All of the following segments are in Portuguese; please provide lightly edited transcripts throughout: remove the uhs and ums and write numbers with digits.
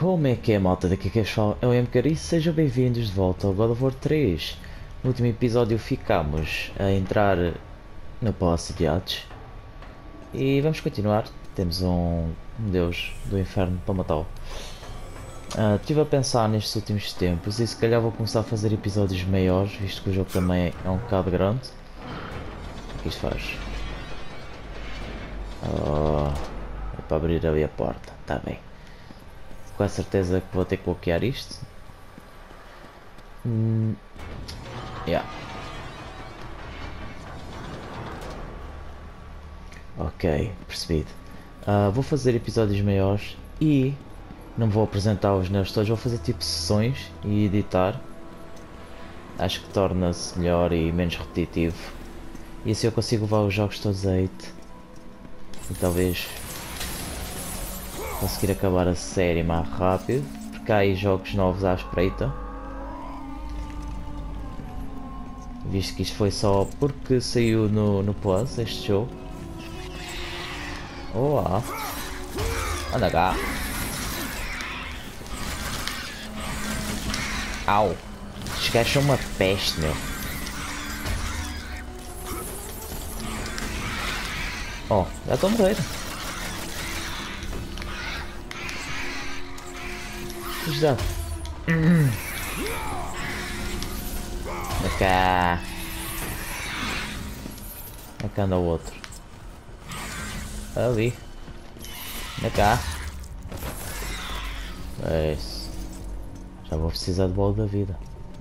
Como é que é, malta? Daqui que fala é o MKR e sejam bem-vindos de volta ao God of War 3. No último episódio ficámos a entrar no Palácio de Hades e vamos continuar. Temos um deus do inferno para matá-lo. Estive a pensar nestes últimos tempos e se calhar vou começar a fazer episódios maiores, visto que o jogo também é um bocado grande. O que isto faz? É para abrir ali a porta, está bem. Com a certeza que vou ter que bloquear isto. Yeah. Ok, percebido. Vou fazer episódios maiores e não vou apresentar os neus todos, vou fazer tipo sessões e editar. Acho que torna-se melhor e menos repetitivo. E assim eu consigo levar os jogos todos a 8. E talvez conseguir acabar a série mais rápido. Porque há aí jogos novos à espreita. Visto que isto foi só porque saiu no Plus este jogo. Olá! Anda cá! Au! Estes gajos são uma peste, meu! Oh, já estou a morrer! Já! Anda cá! Onde é que anda o outro? Ali! Anda cá! É isso! Já vou precisar de bola da vida.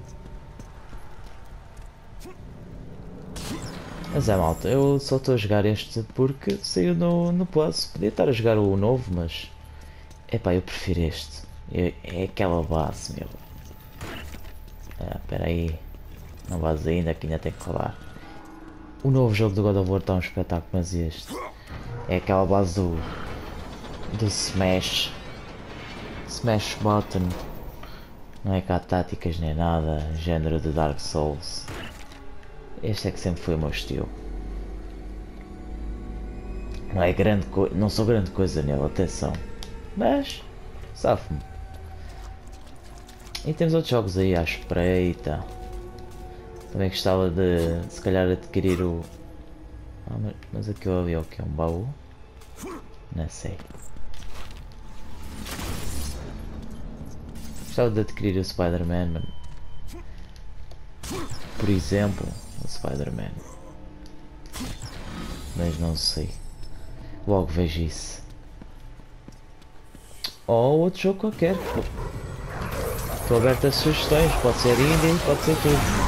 Mas é, malta, eu só estou a jogar este porque saiu no Plus. Podia estar a jogar o novo, mas... Epá, eu prefiro este. É aquela base, meu. Espera aí. Não vais ainda, que ainda tem que rolar. O novo jogo do God of War está um espetáculo, mas este... É aquela base do Smash. Smash Button. Não é cá táticas nem nada, género de Dark Souls. Este é que sempre foi o meu estilo. Não é grande coisa, não sou grande coisa nele, atenção. Mas, safo-me. E temos outros jogos aí à espreita. Também gostava de, se calhar, adquirir o... mas aquilo ali é o que? É um baú? Não sei. Gostava de adquirir o Spider-Man, mano. Por exemplo, o Spider-Man. Mas não sei. Logo vejo isso. Ou outro jogo qualquer. Estou aberto a sugestões. Pode ser indie, pode ser tudo.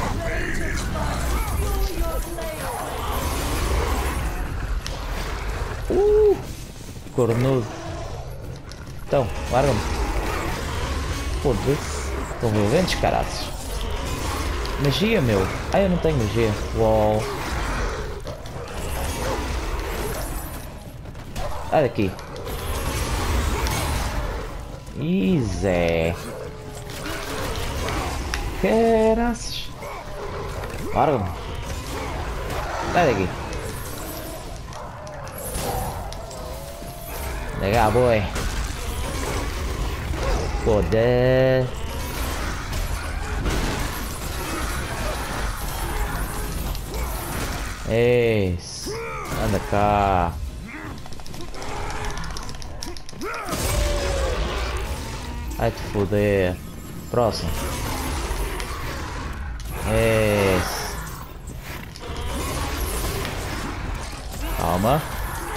Cornudo. Então, larga-me. Foda-se. Estão violentos, caraças. Magia, meu. Ah, eu não tenho magia. Uau. Sai daqui. Zé. Caraças. Larga-me. Sai daqui. Legal, boy. Foda. Isso. Anda cá. Vai te foder. Próximo. Isso. Calma.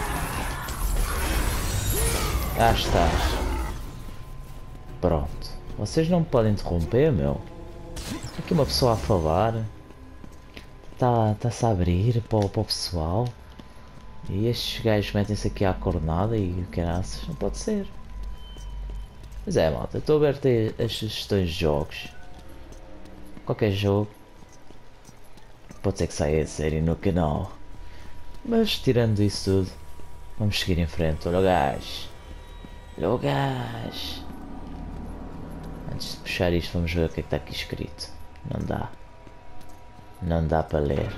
Já estás. Pronto. Vocês não me podem interromper, meu. Aqui uma pessoa a falar. Está-se a abrir para o pessoal. E estes gajos metem-se aqui à cornada e o caraças. Não pode ser. Mas é, malta. Estou aberto a as sugestões de jogos. Qualquer jogo. Pode ser que saia a série no canal. Mas tirando isso tudo. Vamos seguir em frente. Olha o gajo. Olha o gajo. Antes de puxar isto, vamos ver o que é que está aqui escrito. Não dá. Não dá para ler.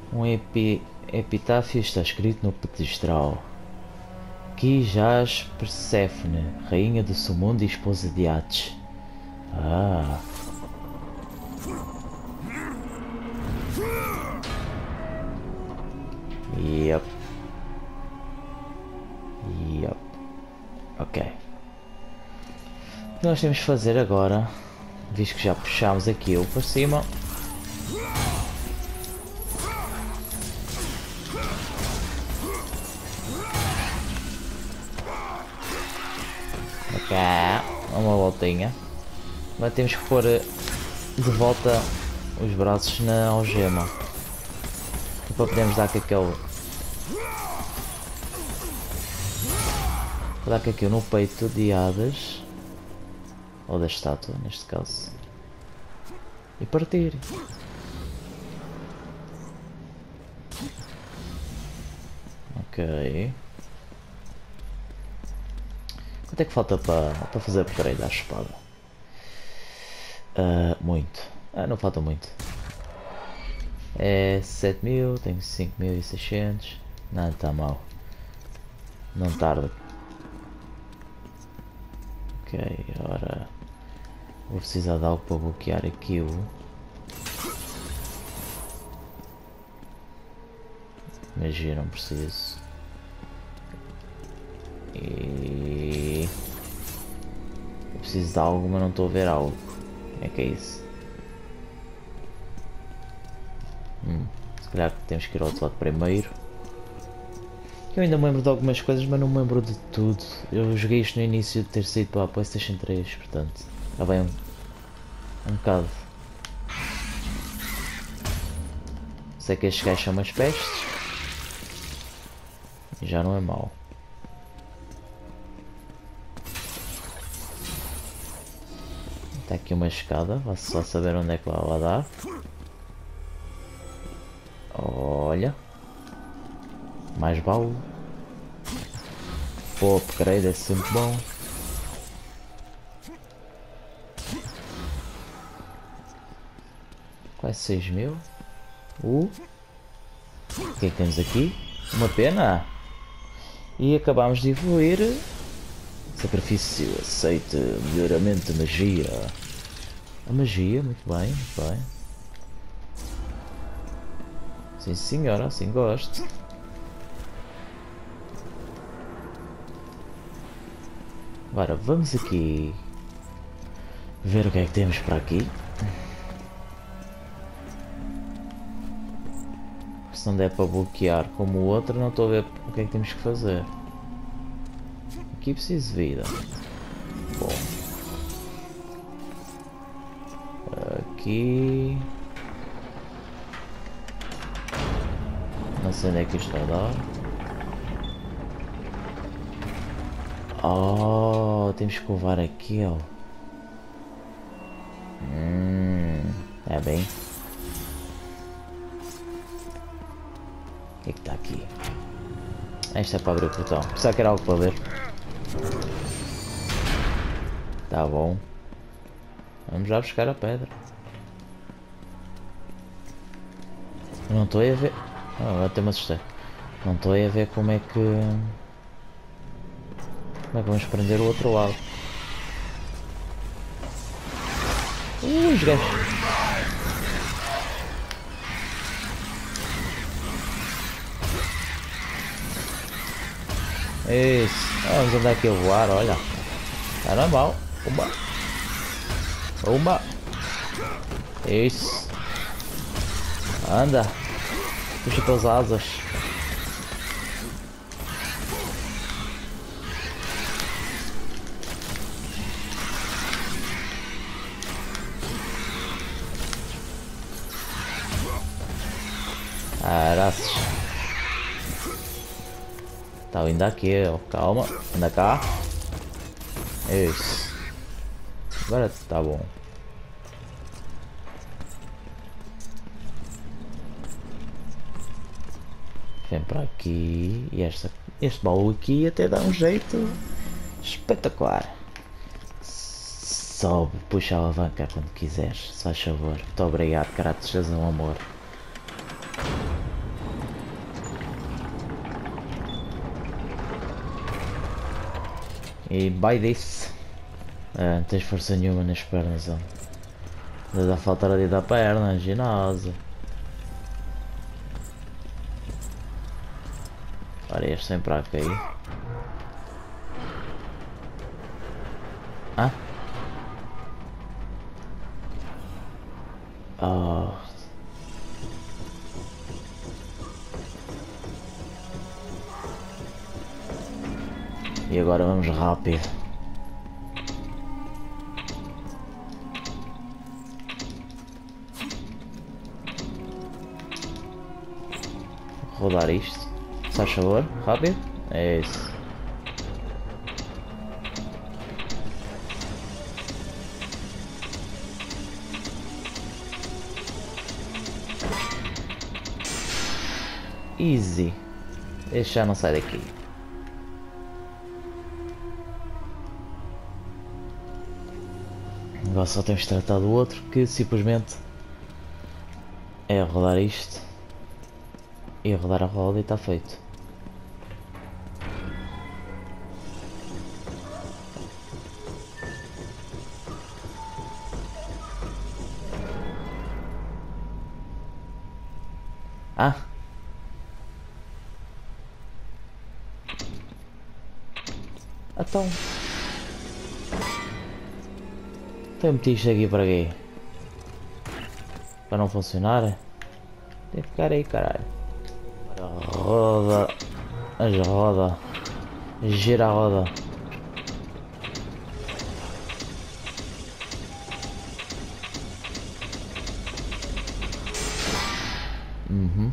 Um epitáfio está escrito no pedestral. Aqui jaz Perséfone, rainha do submundo e esposa de Hades. Ah. Yep. Yep. Ok. O que nós temos que fazer agora, visto que já puxámos aquilo para cima, ok, uma voltinha, mas temos que pôr de volta os braços na algema para podermos dar com aquele, dar com aquilo no peito de Hades, ou da estátua neste caso, e partir. Ok. Quanto é que falta para fazer upgrade à espada? Muito. Não falta muito. É 7000, tenho 5600. Não está mal. Não tarda. Ok, agora vou precisar de algo para bloquear aquilo. Magia não preciso. E eu preciso de algo, mas não estou a ver algo. Como é que é isso? Se calhar temos que ir ao outro lado primeiro. Eu ainda me lembro de algumas coisas, mas não me lembro de tudo. Eu joguei isto no início de ter saído para a PlayStation 3, portanto, já vem um bocado. Sei que estes gajos são umas pestes. E já não é mau. Está aqui uma escada, vá só saber onde é que vai lá dar. Olha. Mais baú. Pô, upgrade é sempre bom. Quase 6000. O que é que temos aqui? Uma pena. E acabámos de evoluir. Sacrifício, aceita, melhoramento de magia. A magia, muito bem, muito bem. Sim senhora, assim gosto. Agora vamos aqui ver o que é que temos para aqui. Se não der para bloquear como o outro, não estou a ver o que é que temos que fazer. Aqui preciso de vida. Bom. Aqui. Não sei onde é que isto vai dar. Oh, temos que levar aquilo. É bem. O que é que está aqui? Esta é para abrir o portão. Pensava que era algo para ver. Tá bom. Vamos já buscar a pedra. Não estou a ver. Agora até me assustei. Não estou a ver como é que. Como é que vamos prender o outro lado. Os gajos. Isso. Vamos andar aqui a voar, olha. Tá normal. Uma. Uma. Isso. Anda. Puxa pelas asas. Caraças. Tá vindo aqui, ó. Calma. Anda cá. Isso. Agora tá bom. Vem para aqui. E este baú aqui até dá um jeito espetacular. Sobe, puxa a alavanca quando quiseres, se faz favor. Muito obrigado, Kratos, és um amor. E by this. Não tens força nenhuma nas pernas, ó. Dá a faltar ali da perna, ginásio. Ora, este sempre a cair. Ah? Oh. E agora vamos rápido. Rodar isto. Se faz favor, rápido. É isso. Easy. Este já não sai daqui. Agora só temos de tratar do outro, que simplesmente é rodar isto e rodar a roda e está feito. Ah! Então meti isto aqui para quê? Para não funcionar? Tem que ficar aí, caralho. Roda. As roda. Gira a roda. Uhum.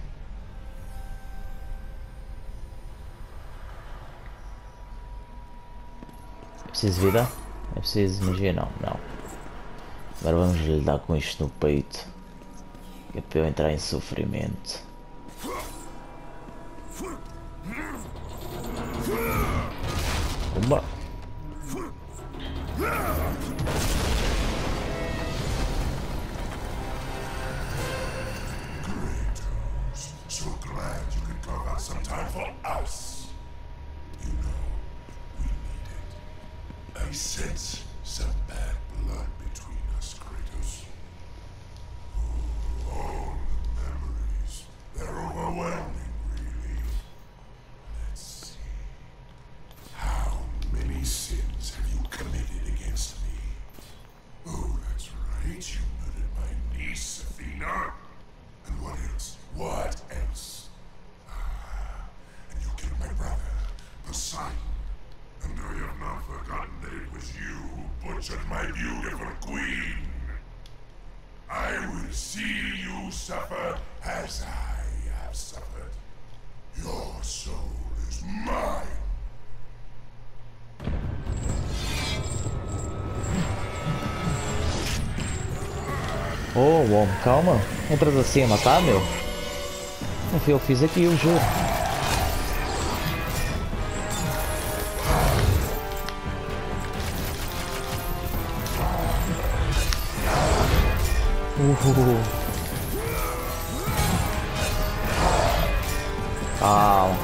É preciso vida? É preciso magia? Não, não. Agora vamos lhe dar com isto no peito. Que é para eu entrar em sofrimento. Pumba. So glad you could carve out some time for us. You know, we need it. I sense some bad blood between us, Kratos. All the memories. They're overwhelming, really. Let's see. How many sins have you committed against me? Oh, that's right. You murdered my niece, Athena. And what else? What else? And you killed my brother, Poseidon. And I have not forgotten that it was you who butchered my beautiful queen. I will see you suffer as I have suffered. Your soul is mine. Oh, bom, calma. Entras assim a matar, meu? Não fui eu que fiz aqui, eu juro. Calma.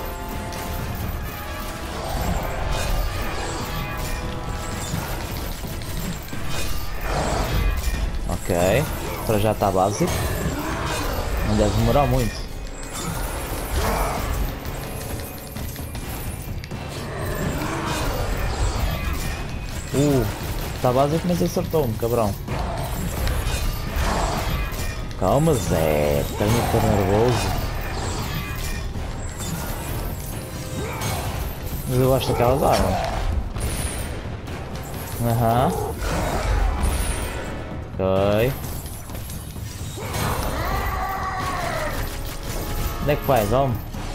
Ok. Para já está básico. Não deve demorar muito. Está básico, mas acertou-me, cabrão. Calma, Zé. Tenho que ficar nervoso. Mas eu gosto daquelas armas. Aham. Ok. Onde é que faz, homem?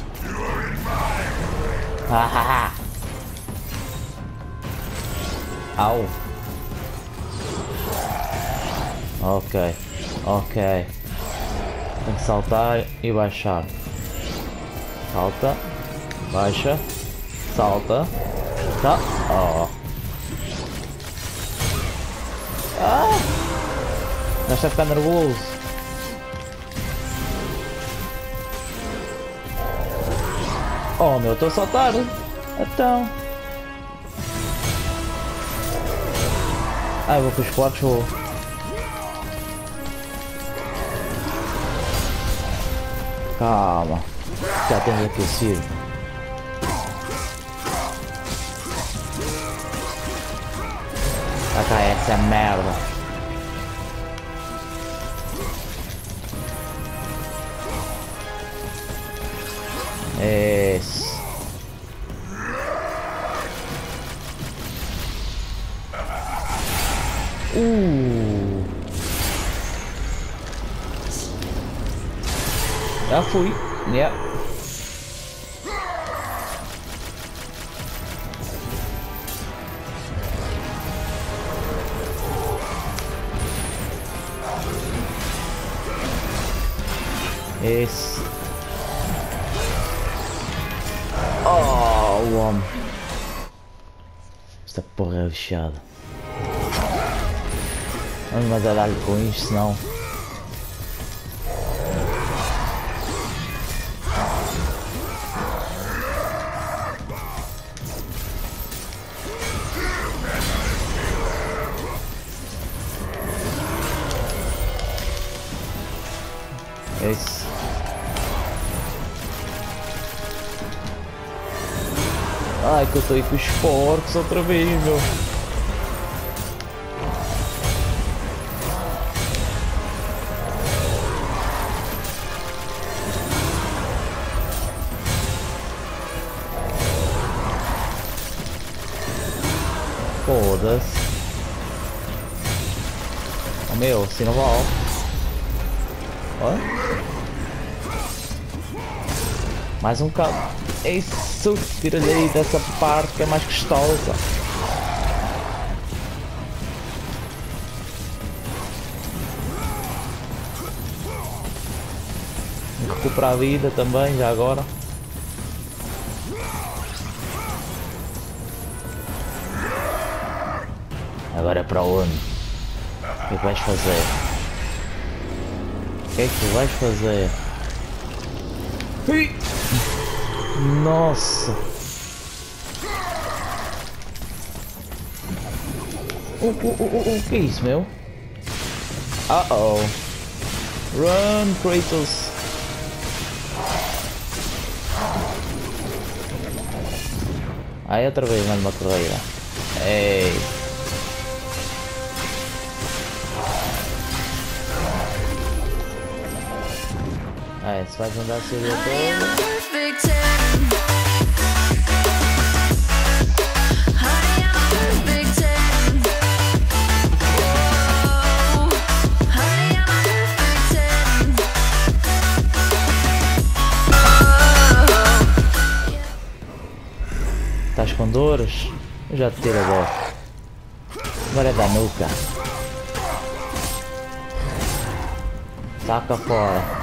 Hahaha. Au. Ok. Ok. Tem que saltar e baixar. Salta. Baixa. Salta. Tá. Oh. Ah! Já está a ficar nervoso. Oh meu, estou a saltar. Então. Ah, eu vou com os porcos ou... Calma. Já temos aquecido. Cá essa merda. Isso. Já fui. Yeah. Esse. Oh, o homem. Esta porra é lixada. Vamos mais a dar-lhe com isto, senão. Esse. Ai, que eu tô aí com os porcos outra vez, meu. Foda-se. Oh, meu, assim não vai. Olha. Mais um cabo. Isso, tira-lhe aí dessa parte que é mais gostosa. Vou recuperar a vida também, já agora. Agora é para onde? O que é que vais fazer? O que é que tu vais fazer? Ui! Nossa! O que é isso, meu? Uh-oh! Run, Kratos! Aí outra vez mais uma correira. Ei! Aí, se vais andar assim o dia todo. Estás com dores? Eu já te tiro agora. Agora é da nuca. Saca fora.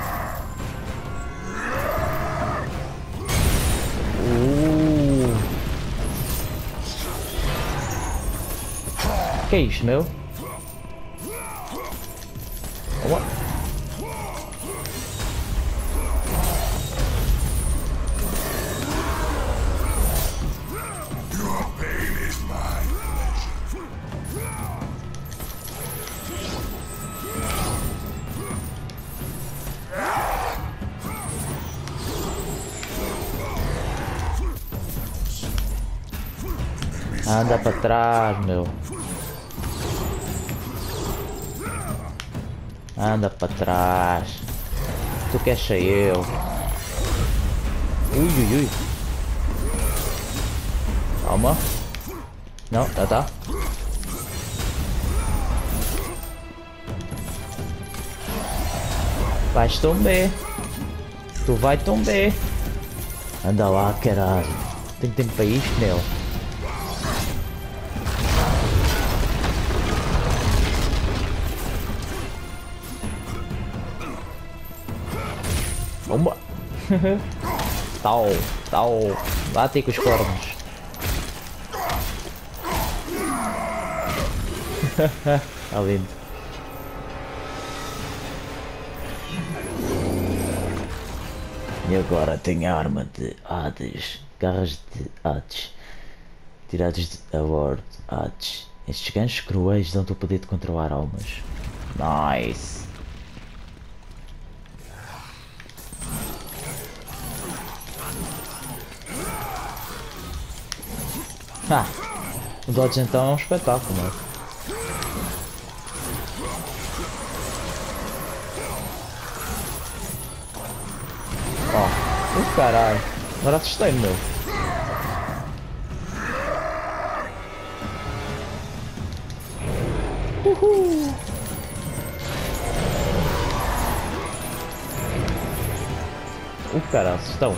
Que é isto, meu? What? Anda para trás, meu. Anda para trás. Tu queres ser eu? Ui, ui, ui. Calma. Não, já tá. Vais tomber. Tu vai tomber. Anda lá, caralho. Tem tempo para isto, meu. Bomba! Tal, tal. Bate com os cornos. Tá lindo. E agora tem a arma de Hades. Garras de Hades. Tirados de a bordo. Hades. Estes ganchos cruéis dão-te o poder de controlar almas. Nice! Ah! O dodge então é um espetáculo, mano. Oh, caralho. Agora assustei-me, meu. Uhul. Caralho, estão.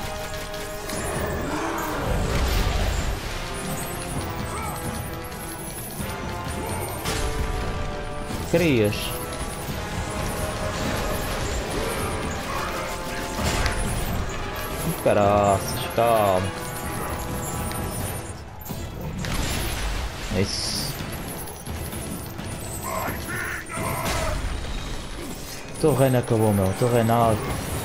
Querias. Caraças, calma. Isso. Teu reino acabou, meu. Teu reinado.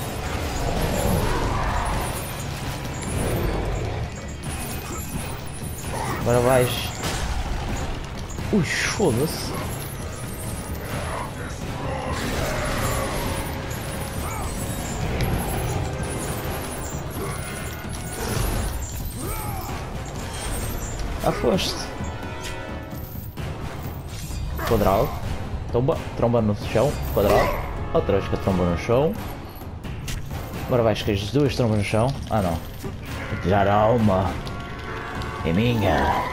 Agora vais. Ui, foda-se. Ah, foste. Quadrado. Tomba. Tromba no chão. Quadrado. Outra vez que a tromba no chão. Agora vais que as duas trombas no chão. Ah, não. Já a alma. É minha.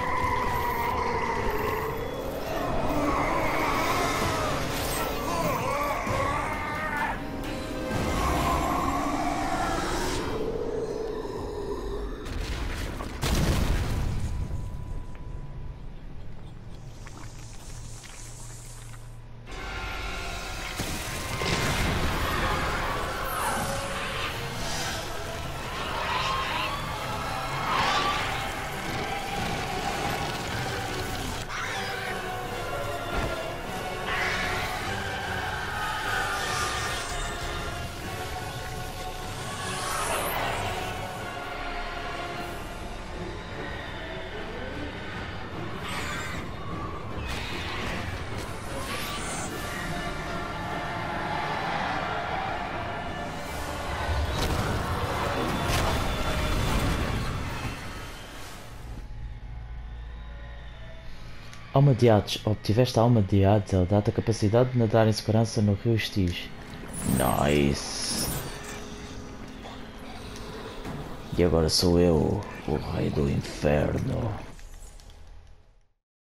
Alma de Hades. Obtiveste a alma de Hades. Ela dá-te a capacidade de nadar em segurança no rio Styx. Nice. E agora sou eu, o rei do inferno.